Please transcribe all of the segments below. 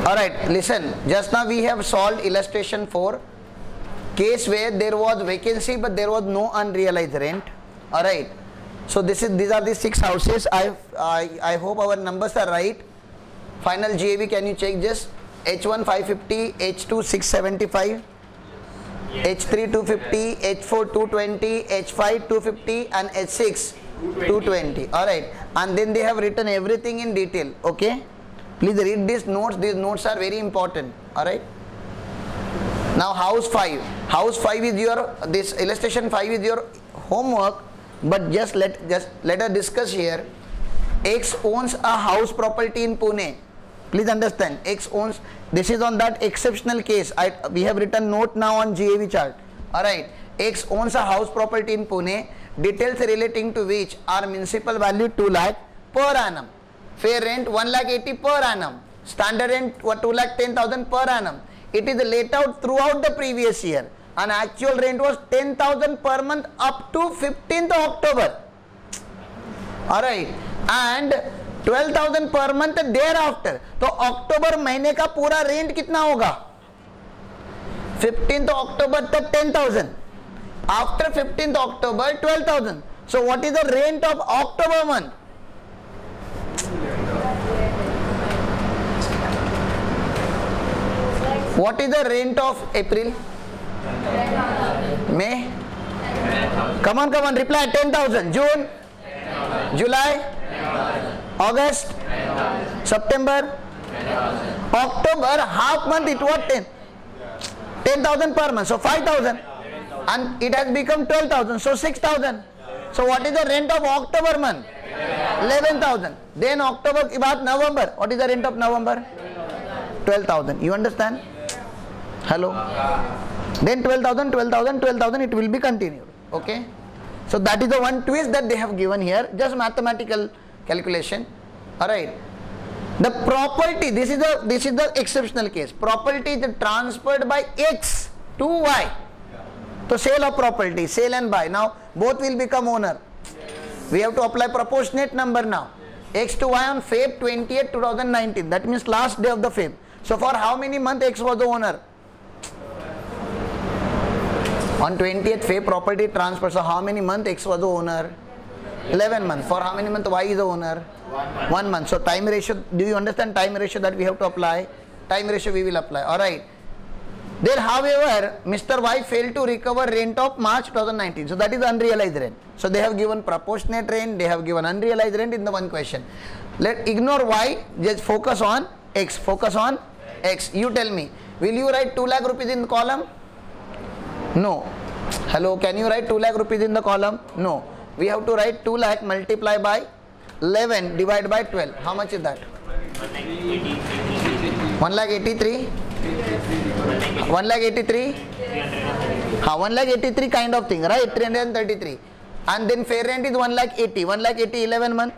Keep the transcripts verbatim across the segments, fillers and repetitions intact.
Alright, listen, just now we have solved illustration four, case where there was vacancy but there was no unrealized rent. Alright, so this is these are the six houses. I, I, I hope our numbers are right. Final G A V, can you check this? H one five fifty, H two six seventy-five, H three two fifty, H four two twenty, H five two fifty and H six two twenty. Alright, and then they have written everything in detail. Okay, please read these notes. These notes are very important. Alright, now house five. House five is your, this illustration five is your homework, but just let just let us discuss here. X owns a house property in Pune. Please understand, X owns, this is on that exceptional case. I, we have written note now on G A V chart. Alright, X owns a house property in Pune, details relating to which are municipal value two lakh per annum, fair rent one lakh eighty per annum, standard rent two lakh ten thousand per annum. It is laid out throughout the previous year, and actual rent was ten thousand per month up to fifteenth of October. Alright, and twelve thousand per month thereafter. तो अक्टूबर महीने का पूरा rent कितना होगा? fifteenth अक्टूबर तक ten thousand, after fifteenth October twelve thousand. So what is the rent of October month? What is the rent of April? May? Come on, come on, reply. ten thousand. June? July? August? September? October, half month it was ten. ten thousand per month, so five thousand. And it has become twelve thousand, so six thousand. So what is the rent of October month? eleven thousand. Then October ke baad November. What is the rent of November? twelve thousand. You understand? Hello? Then twelve thousand, twelve thousand, twelve thousand, it will be continued. Okay? So that is the one twist that they have given here, just mathematical calculation. Alright. The property, this is the this is the exceptional case. Property is transferred by X to Y. So sale of property, sale and buy. Now both will become owner. We have to apply proportionate number now. X to Y on February twentieth, two thousand nineteen. That means last day of the Feb. So for how many months X was the owner? On twentieth Feb property transfer. So how many months X was the owner? eleven months. For how many months Y is the owner? One, One month. So time ratio, do you understand time ratio that we have to apply? Time ratio we will apply. Alright. Then however, Mister Y failed to recover rent of March two thousand nineteen. So that is unrealized rent. So they have given proportionate rent, they have given unrealized rent in the one question. Let ignore Y, just focus on X. Focus on X. You tell me, will you write two lakh rupees in the column? No. Hello, can you write two lakh rupees in the column? No. We have to write two lakh multiply by eleven divided by twelve. How much is that? one lakh eighty-three. one lakh eighty-three. Ha, one lakh eighty-three kind of thing, right? three hundred thirty-three. And then fair rent is one lakh eighty. one lakh eighty, eleven month.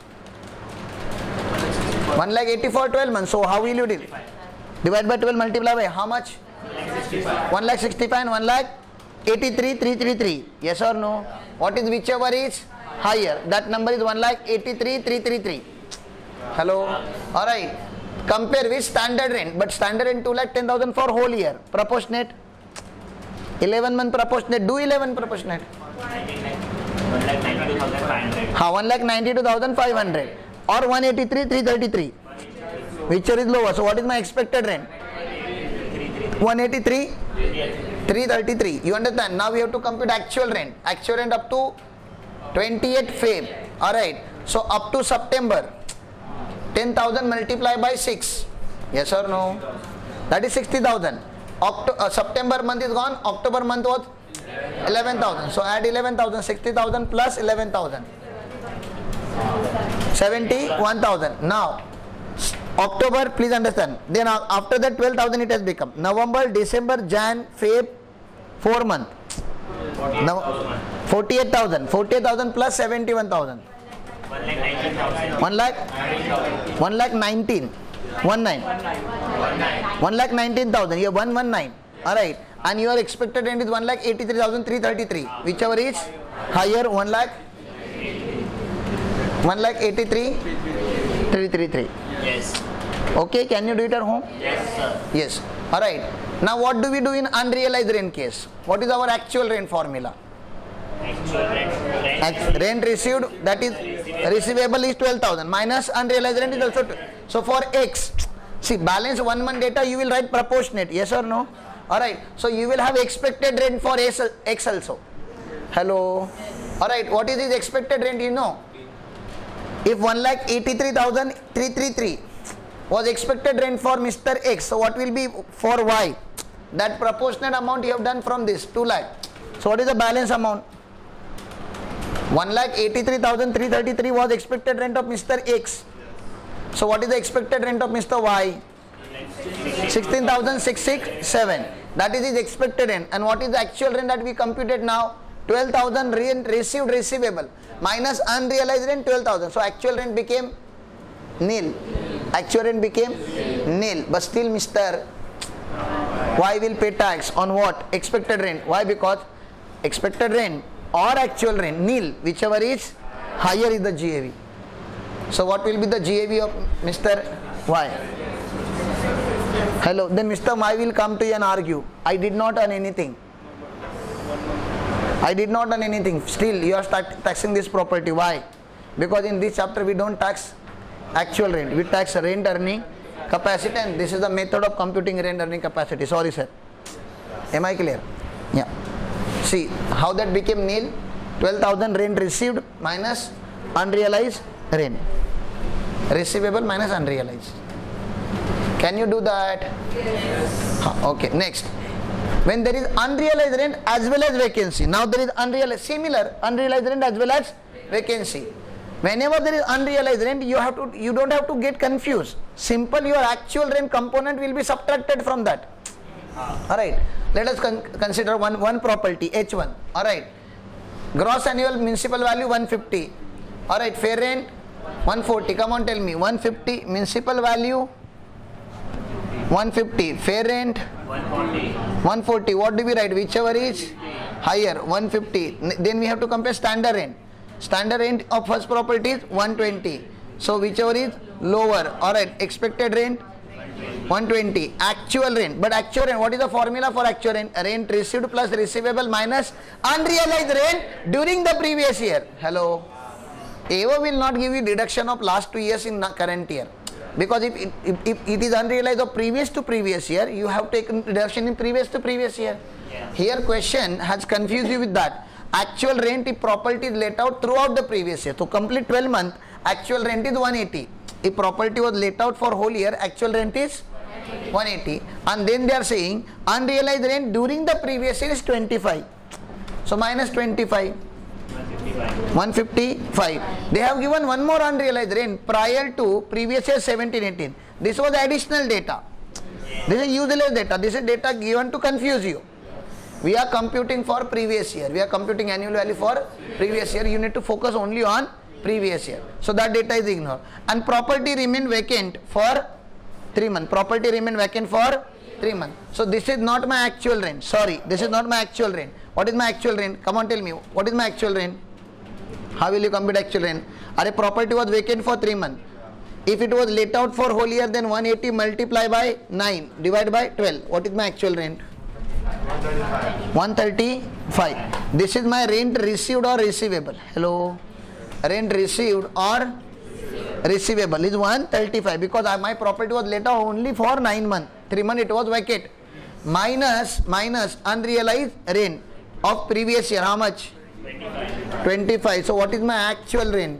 one lakh eighty for twelve months. So how will you do it? Divide by twelve, multiply by how much? one lakh sixty-five and one lakh eighty-three, three hundred thirty-three. Yes or no? What is whichever is higher? That number is one lakh eighty-three, three hundred thirty-three. Hello? Alright. Compare with standard rent. But standard rent two lakh ten thousand for whole year. Proportionate. eleven month proportionate. Do eleven proportionate. Ha, one lakh ninety-two thousand five hundred. Or one lakh eighty-three, three hundred thirty-three. Whichever is lower. So what is my expected rent? one lakh eighty-three, three hundred thirty-three. You understand? Now we have to compute actual rent. Actual rent up to twentieth Feb. Alright. So up to September. ten thousand multiplied by six. Yes or no? That is sixty thousand. Octo uh, September month is gone. October month was eleven thousand. So add eleven thousand. sixty thousand plus eleven thousand. seventy-one thousand. Now October, please understand. Then after that twelve thousand it has become. November, December, Jan, Feb, four months. Now forty-eight thousand. forty-eight thousand plus seventy-one thousand. one lakh one lakh nineteen. one nine. one lakh nineteen thousand. You have one one nine. Alright. And your expected rent is one lakh eighty-three thousand three hundred thirty-three. Whichever is higher, one lakh one lakh eighty-three three hundred thirty-three. Yes. Okay, can you do it at home? Yes, sir. Yes. Alright. Now what do we do in unrealized rent case? What is our actual rent formula? Actual rent. Act- rent received, that is receivable is twelve thousand minus unrealized rent is also twelve. So for X, see, balance one month data you will write proportionate, yes or no? Alright, so you will have expected rent for X also. Hello. Alright, what is his expected rent, you know? If one lakh eighty-three thousand three hundred thirty-three was expected rent for Mister X, so what will be for Y? That proportionate amount you have done from this, two lakh. So what is the balance amount? one lakh eighty-three thousand three hundred thirty-three was expected rent of Mister X. So what is the expected rent of Mister Y? sixteen thousand six hundred sixty-seven. That is his expected rent. And what is the actual rent that we computed now? twelve thousand rent received receivable minus unrealized rent twelve thousand. So actual rent became nil. Actual rent became nil. But still Mister Y will pay tax on what? Expected rent. Why? Because expected rent or actual rent, nil, whichever is higher is the G A V. So what will be the G A V of Mister Y? Hello, then Mister Y will come to you and argue, I did not earn anything. I did not earn anything. Still you are start taxing this property. Why? Because in this chapter we don't tax actual rent. We tax rent earning capacity, and this is the method of computing rent earning capacity. Sorry sir. Am I clear? Yeah. See how that became nil. twelve thousand rent received minus unrealized rent. Receivable minus unrealized. Can you do that? Yes. Huh, okay, next. When there is unrealized rent as well as vacancy. Now there is unrealized, similar unrealized rent as well as vacancy. Whenever there is unrealized rent, you have to, you don't have to get confused. Simple, your actual rent component will be subtracted from that. Alright, let us con consider one, one property, H one. Alright, gross annual municipal value one hundred fifty. Alright, fair rent one hundred forty. Come on, tell me. one hundred fifty municipal value one hundred fifty, fair rent one forty. one forty. What do we write? Whichever is higher, one fifty. Then we have to compare standard rent. Standard rent of first property is one twenty. So whichever is lower. Alright, expected rent one twenty. Actual rent. But actual rent, what is the formula for actual rent? Rent received plus receivable minus unrealized rent during the previous year. Hello. A O will not give you deduction of last two years in current year. Because if it, if, if it is unrealized of previous to previous year, you have taken deduction in previous to previous year. Yeah. Here question has confused you with that. Actual rent if property is let out throughout the previous year. So complete twelve month, actual rent is one eighty. If property was let out for whole year, actual rent is one eighty. And then they are saying unrealized rent during the previous year is twenty-five. So minus twenty-five. one fifty-five. They have given one more unrealized rent prior to previous year seventeen eighteen. This was additional data. This is useless data. This is data given to confuse you. We are computing for previous year. We are computing annual value for previous year. You need to focus only on previous year. So that data is ignored. And property remain vacant for three months. Property remain vacant for three months. So this is not my actual rent. Sorry, this is not my actual rent. What is my actual rent? Come on, tell me. What is my actual rent? How will you compute actual rent? Our property was vacant for three months. If it was let out for whole year, then one eighty multiply by nine, divide by twelve. What is my actual rent? one thirty-five. This is my rent received or receivable. Hello. Rent received or receivable is one thirty-five because I, my property was let out only for nine months. three months it was vacant. Minus, minus unrealized rent of previous year. How much? twenty-five. So what is my actual rent?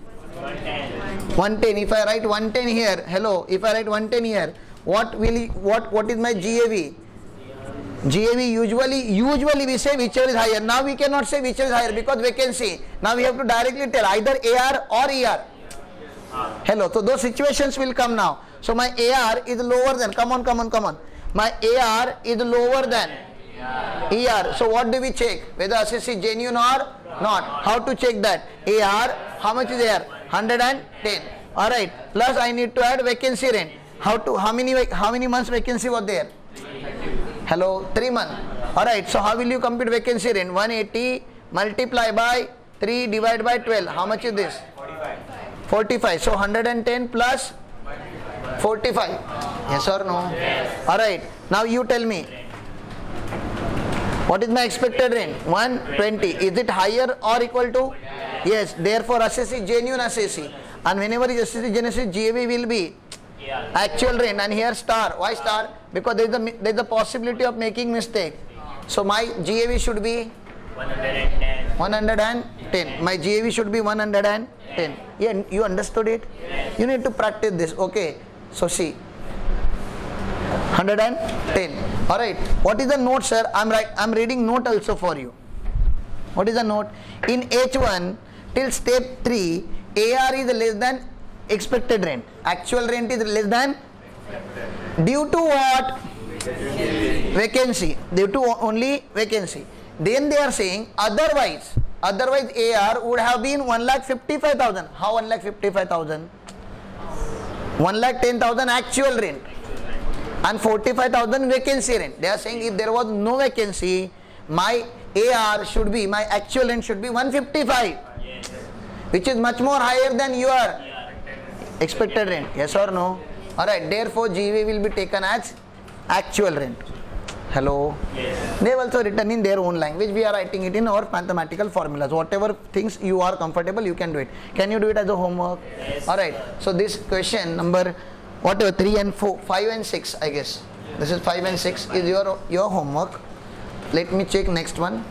one ten. If I write one ten here, hello, if I write one ten here, what will what what is my G A V? G A V usually usually we say whichever is higher. Now we cannot say whichever is higher because vacancy. Now we have to directly tell either A R or E R. Hello. So those situations will come now. So my A R is lower than. Come on, come on, come on. My A R is lower than E R. So what do we check? Whether assess is genuine or not. How to check that? A R, how much is there? one hundred ten. Alright. Plus I need to add vacancy rent. How to how many how many months vacancy was there? Hello, three months. Alright. So how will you compute vacancy rent? one eighty multiply by three divided by twelve. How much is this? forty-five. So one hundred ten plus forty-five. Yes or no? Yes. Alright. Now you tell me. What is my expected rent? one twenty. Is it higher or equal to? Yes. Therefore, assessee genuine assessee. And whenever is assessee genuine assessee, G A V will be actual rent. And here star. Why star? Because there is a there is a possibility of making mistake. So my G A V should be one hundred ten. one hundred ten. My G A V should be one hundred ten. Yeah, you understood it? Yes. You need to practice this. Okay. So see. one hundred ten. Alright. What is the note, sir? I'm right. I'm reading note also for you. What is the note? In H one till step three, A R is less than expected rent. Actual rent is less than due to what? Vacancy. Due to only vacancy. Then they are saying otherwise, otherwise A R would have been one lakh fifty-five thousand. How one lakh fifty-five thousand? one lakh ten thousand actual rent and forty-five thousand vacancy rent. They are saying if there was no vacancy, my A R should be, my actual rent should be one fifty-five, which is much more higher than your expected rent. Yes or no? Alright, therefore G V will be taken as actual rent. Hello? Yes. They have also written in their own language. We are writing it in our mathematical formulas. Whatever things you are comfortable, you can do it. Can you do it as a homework? Yes. Alright. So this question number whatever three and four, five and six, I guess. This is five and six is your your homework. Let me check next one.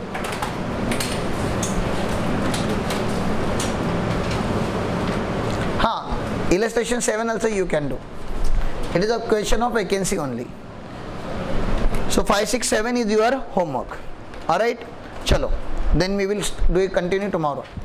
Huh. Illustration seven also you can do. It is a question of vacancy only. So five, six, seven is your homework. Alright? Chalo. Then we will do it continue tomorrow.